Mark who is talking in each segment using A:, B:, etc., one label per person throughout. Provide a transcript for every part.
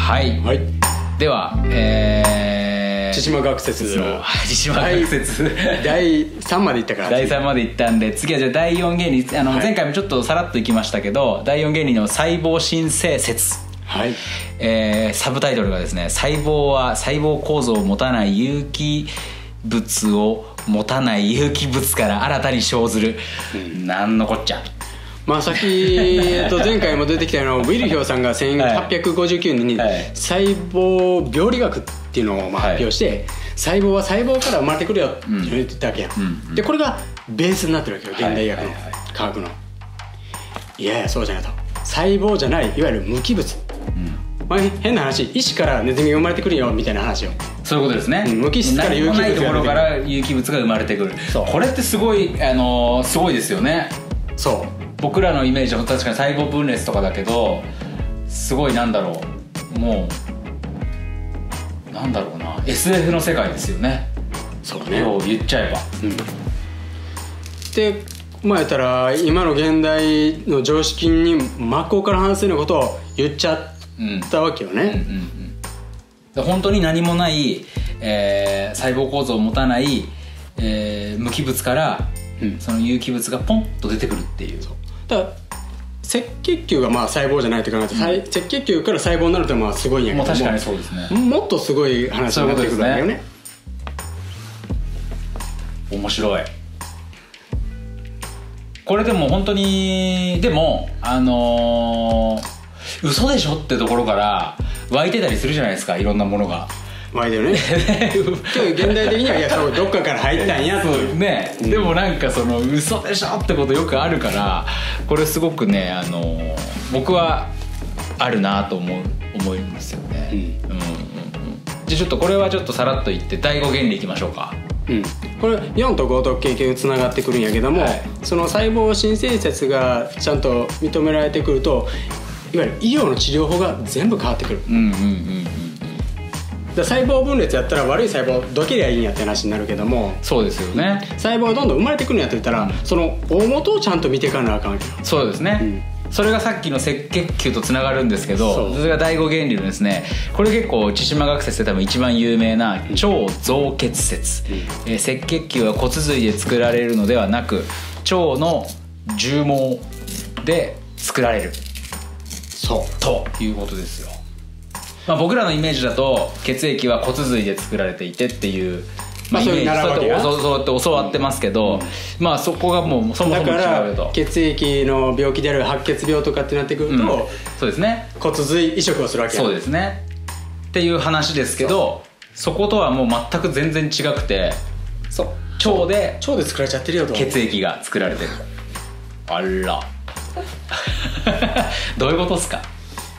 A: はい、
B: はい、
A: では
B: 千島学説の
A: 千島学説
B: 第3までいったから
A: 第3までいったんで、次はじゃあ第4原理、
B: はい、
A: 前回もちょっとさらっといきましたけど、第4原理の細胞新生説、
B: はい、
A: サブタイトルがですね、細胞は細胞構造を持たない有機物を持たない有機物から新たに生ずる、なんのこっちゃ。
B: まあ、さっき前回も出てきたようなウィルヒョーさんが1859年に細胞病理学っていうのを発表して、細胞は細胞から生まれてくるよって言ってたわけや、でこれがベースになってるわけよ、現代医学の科学の。いやいやそうじゃないと、細胞じゃないいわゆる無機物、まあ、変な話、石からネズミが生まれてくるよみたいな話よ。
A: そういうことですね、
B: 無機質から有機物が
A: 何もないところから有機物が生まれてくる。これってすごい、すごいですよね。
B: そう
A: 僕らのイメージは確かに細胞分裂とかだけど、すごいなんだろう、もうなんだろうな、 SF の世界ですよね。
B: そうね、
A: よう言っちゃえば、
B: でまあ言ったら今の現代の常識に真っ向から反するようなことを言っちゃったわけよね。
A: 本当に何もない、細胞構造を持たない、無機物から、その有機物がポンと出てくるっていう。
B: だから赤血球がまあ細胞じゃないと考えて、赤血球から細胞になるってまあすごいんやけども、
A: 確かにそうですね、
B: もっとすごい話になってくるんだよね。
A: 面白い。これでも本当に、でも嘘でしょってところから湧いてたりするじゃないですか、いろんなものが。
B: 湧いてるね現代的にはいやそうどっかから入ったんやと
A: そうね、でもなんかその嘘でしょってことよくあるから、これすごくね、僕はあるなと思うんですよね。じゃあちょっとこれはちょっとさらっと言って第5原理いきましょうか。
B: これ4と5と結局つながってくるんやけども、その細胞新生説がちゃんと認められてくると、いわゆる医療の治療法が全部変わってくる。細胞分裂やったら悪い細胞どけりゃいいんやって話になるけども、
A: そうですよね、
B: 細胞がどんどん生まれてくるんやって言ったら、その大元をちゃんと見ていかなあかんわけよ。
A: そうですね、それがさっきの赤血球とつながるんですけど、それが第5原理のですね、これ結構千島学説で多分一番有名な腸造血説、赤血球は骨髄で作られるのではなく腸の絨毛で作られる、そうということですよ。まあ、僕らのイメージだと血液は骨髄で作られていてっていう、まあ、イメージ、そうやって教わってますけど、まあそこがもうそもそも違うと。だから
B: 血液の病気である白血病とかってなってくると、
A: そうですね、
B: 骨髄移植をするわけや。
A: そうですねっていう話ですけど、そことはもう全く全然違くて、腸で
B: 作られちゃってるよと、
A: 血液が作られてる。あらどういうことですか。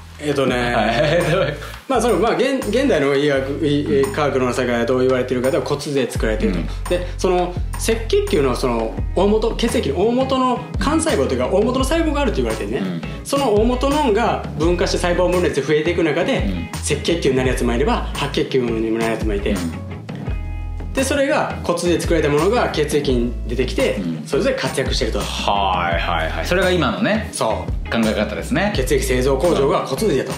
B: まあそのまあ現代の医学科学の世界でどう言われているかでは骨髄で作られていると、でその赤血球のその大元、血液の大元の幹細胞というか大元の細胞があると言われてるね、その大元のが分化して細胞分裂で増えていく中で、赤血球になるやつもいれば白血球にもなるやつもいて、でそれが骨髄で作られたものが血液に出てきて、それぞれ活躍してると。
A: それが今のね、考え方ですね。
B: 血液製造工場が骨髄だと。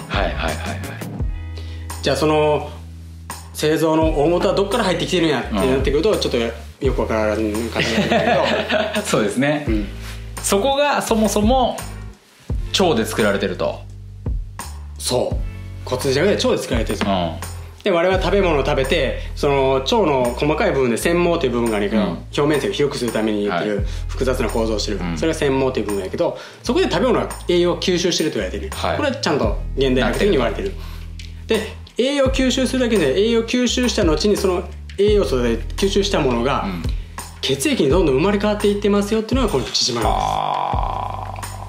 B: じゃあその製造の大元はどっから入ってきてるんやってなってくると、ちょっとよくわからん感じなんだけど
A: そうですね、そこがそもそも腸で作られてると。
B: そう骨髄じゃなくて腸で作られてると、で我々は食べ物を食べて、その腸の細かい部分で繊毛という部分があるけど、表面積を広くするために言ってる複雑な構造をしてる、それが繊毛という部分やけど、そこで食べ物は栄養を吸収してると言われてる、これはちゃんと現代学的に言われてる。で栄養を吸収するだけで、栄養を吸収した後にその栄養素で吸収したものが、血液にどんどん生まれ変わっていってますよっていうのがこの千島なんです。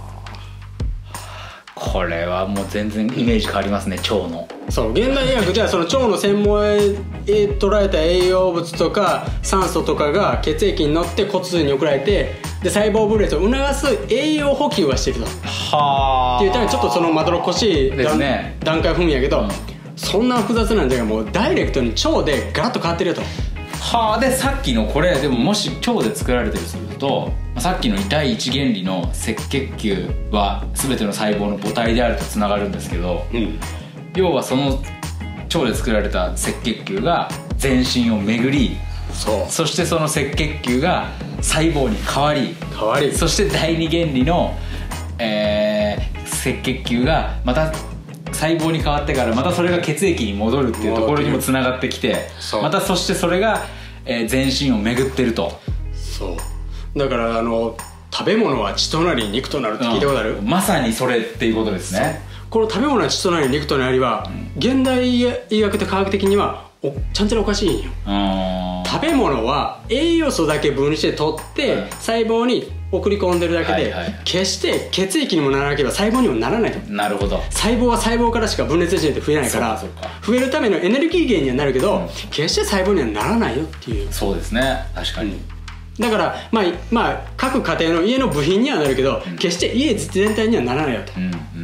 A: これはもう全然イメージ変わりますね、腸の。
B: そう現代医学ではその腸の繊毛へ取られた栄養物とか酸素とかが血液に乗って骨髄に送られて、で細胞分裂を促す栄養補給はしてると。って言ったらちょっとそのまどろっこしい、段階を踏むんやけど、そんな複雑なんじゃがもうダイレクトに腸でガラッと変わってるよと。
A: でさっきのこれでももし腸で作られてるとすると、さっきの第一原理の赤血球は全ての細胞の母体であるとつながるんですけど、 要はその腸で作られた赤血球が全身を巡り、そしてその赤血球が細胞に変わりそして第二原理の、赤血球がまた細胞に変わってからまたそれが血液に戻るっていうところにもつながってきて、またそしてそれが、全身を巡ってると。
B: そうだから食べ物は血となり肉となるって聞いたことある？
A: まさにそれっていうことですね。
B: この食べ物は血となり肉となりは現代医学と科学的にはちゃんちゃらおかしいんよ。食べ物は栄養素だけ分離して取って細胞に送り込んでるだけで、決して血液にもならなければ細胞にもならないと。
A: なるほど。
B: 細胞は細胞からしか分裂しないと増えないから、増えるためのエネルギー源にはなるけど、決して細胞にはならないよっていう。
A: そうですね、確かに。
B: だからまあ各家庭の家の部品にはなるけど、決して家全体にはならないよと。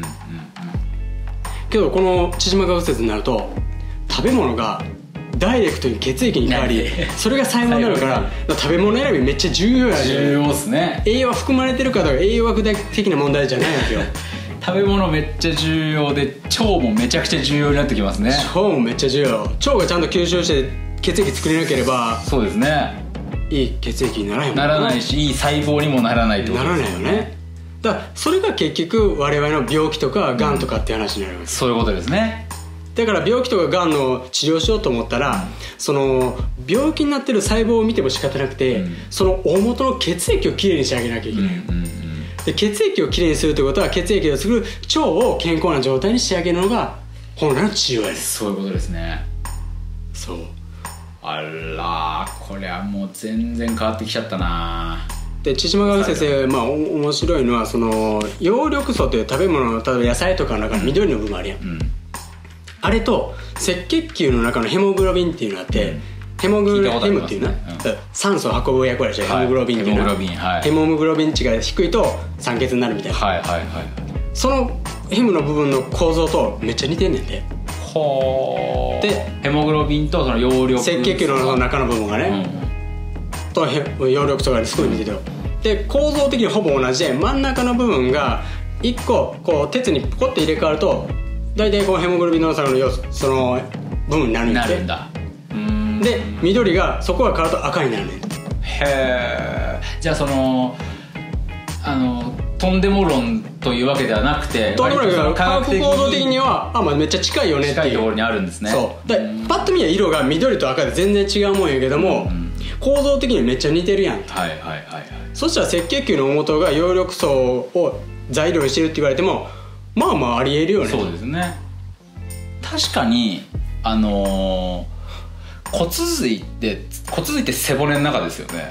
B: けどこの千島学説になると食べ物がダイレクトに血液に変わり、それが細胞になるから食べ物選びめっちゃ重要やね。
A: 重要っすね。
B: 栄養は含まれてるかとか栄養学的な問題じゃないわけよ。
A: 食べ物めっちゃ重要で腸もめちゃくちゃ重要になってきますね。
B: 腸もめっちゃ重要。腸がちゃんと吸収して血液作れなければ、
A: そうですね、
B: いい血液にならないもん
A: ならないし、いい細胞にもならないってことですよね。
B: ならないよね。だからそれが結局我々の病気とかがんとかって話になるわけ、
A: そういうことですね。
B: だから病気とかがんの治療しようと思ったら、その病気になってる細胞を見ても仕方なくて、その大元の血液をきれいにしてあげなきゃいけない、で血液をきれいにするということは血液を作る腸を健康な状態に仕上げるのが本来の治療やです。
A: そういうことですね。
B: そう。
A: あらこれはもう全然変わってきちゃったな。
B: で千島学先生、面白いのはその葉緑素という食べ物、例えば野菜とかの中の緑の部分あるやん、あれと赤血球の中のヘモグロビンっていうのがあって、ヘモグロヘムっていうな、酸素を運ぶ役割でしょ、ヘモグロビンっていうのは、ヘモグロビン値が低いと酸欠になるみたいな、そのヘムの部分の構造とめっちゃ似てんねんで。
A: でヘモグロビンとその葉緑
B: 赤血球の中の部分がね、と葉緑素がすごい似てるよ。で構造的にほぼ同じで、真ん中の部分が1個こう鉄にポコッて入れ替わると大体こうヘモグロビンのその部分になるんで、で緑がそこが変わると赤になるねん。
A: へえ。じゃあそのとんでも論というわけではなくて、
B: とんでもない科学構造的にはめっちゃ近いよねっていう、
A: 近いところにあるんですね。
B: そうでパッと見は色が緑と赤で全然違うもんやけども、構造的にめっちゃ似てるやん。そしたら赤血球の大元が葉緑素を材料にしてるって言われてもありえるよね。
A: そうですね。確かに骨髄って背骨の中ですよね。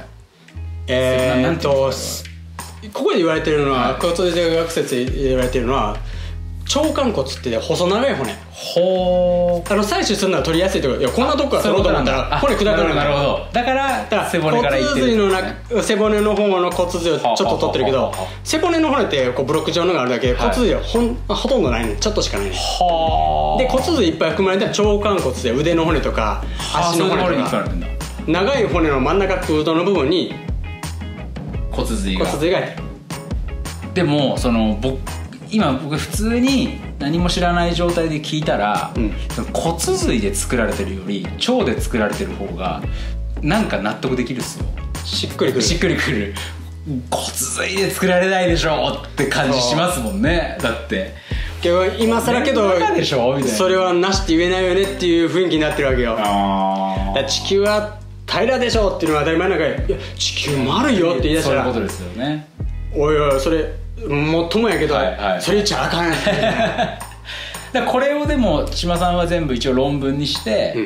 A: こ
B: こで言われてるのは、骨髄学説で言われてるのは腸間骨って細長い骨。採取するのは取りやすいところ、こんなとこから取ろうと思ったら骨砕かれる。
A: なるほど。だから背骨からいってる、
B: 背骨の方の骨髄をちょっと取ってるけど、背骨の骨ってこうブロック状のがあるだけで、骨髄はほとんどないね、ちょっとしかないね。で骨髄いっぱい含まれてる腸間骨で腕の骨とか足の骨とか長い骨の真ん中空洞の部分に
A: 骨髄が
B: 入ってる。
A: でも今僕普通に何も知らない状態で聞いたら、骨髄で作られてるより腸で作られてる方がなんか納得できるっすよ。
B: しっくりくる。
A: 骨髄で作られないでしょって感じしますもんね。だって
B: けど今更けどそれはなしって言えないよねっていう雰囲気になってるわけよ。地球は平らでしょっていうのは当たり前なんか、いや地球丸いよって言い出したら、
A: そういうことですよね。
B: おいおいそれもっともやけど、それ言っちゃあかんやん。
A: だこれをでも千島さんは全部一応論文にして、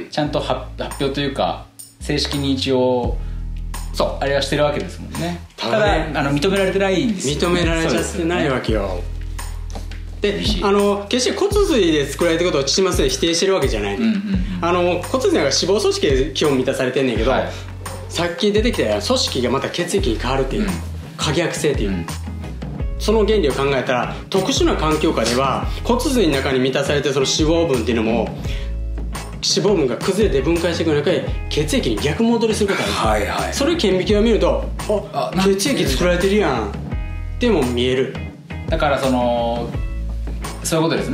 A: ちゃんと発表というか正式に一応あれはしてるわけですもんね。ただ認められてないんですよ、
B: 認められちゃってないわけよ。で決して骨髄で作られてることを千島先生否定してるわけじゃないね。骨髄なんか脂肪組織で基本満たされてんねんけど、さっき出てきたような組織がまた血液に変わるっていう、可逆性っていう、その原理を考えたら特殊な環境下では骨髄の中に満たされてるその脂肪分っていうのも脂肪分が崩れて分解していく中で血液に逆戻りすることがある、それ顕微鏡を見ると血液作られてるやんでも見える。
A: だからそういうことですね。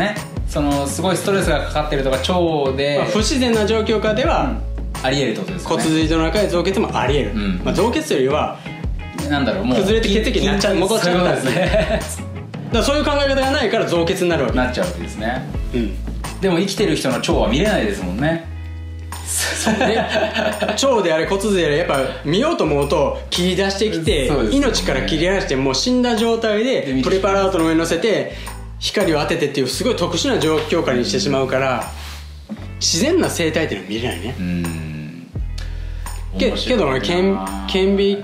A: そのすごいストレスがかかってるとか腸で、
B: 不自然な状況下では、
A: ありえるってことですよね。
B: 骨髄の中で増血もありえる、増血よりは
A: なんだろう、もう
B: 崩れて血液になっちゃう、戻っちゃうんですね。だからそういう考え方がないから増血になるわけ、
A: なっちゃうわけですね。でも生きてる人の腸は見れないですもんね。
B: そうね、腸であれ骨髄であれやっぱ見ようと思うと切り出してきて、命から切り出してもう死んだ状態でプレパラートの上に乗せて光を当ててっていうすごい特殊な状況下にしてしまうから自然な生態っていうのは見れないね。けどね、顕微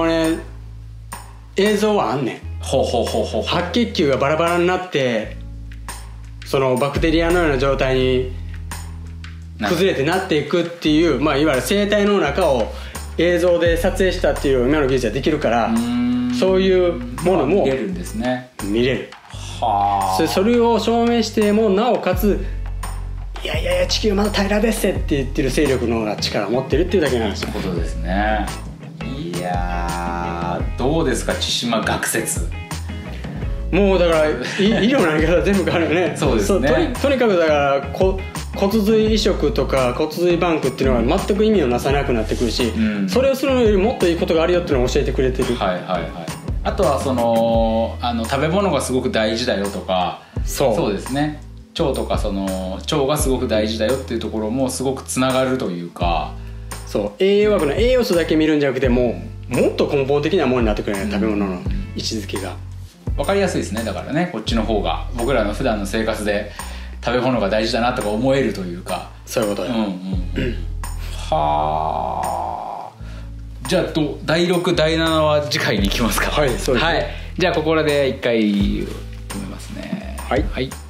B: 映像はあんねん。白血球がバラバラになってそのバクテリアのような状態に崩れてなっていくっていう、いわゆる生態の中を映像で撮影したっていう今の技術はできるから、そういうものも
A: 見れるんですね。
B: 見れる。それを証明してもなおかついやいやいや地球まだ平らですって言ってる勢力の方が力を持ってるっていうだけなんですよ。
A: そういうことですね。いやどうですか千島学説。
B: もうだから医療のやり方全部変わるよね。
A: そうですね。
B: とにかくだから骨髄移植とか骨髄バンクっていうのは全く意味をなさなくなってくるし、それをするのよりもっといいことがあるよっていうのを教えてくれてる。
A: あとはその食べ物がすごく大事だよとか、そうですね、腸とかその腸がすごく大事だよっていうところもすごくつながるというか、
B: そう栄養学の栄養素だけ見るんじゃなくてもっと根本的なものになってくるね、食べ物の位置づけが
A: 分かりやすいですね。だからね、こっちの方が僕らの普段の生活で食べ物が大事だなとか思えるというか、
B: そういうことよ。
A: はあ。じゃあ第6第7は次回に行きますか。
B: はい、そうですね。
A: じゃあここらで一回止めますね。
B: はい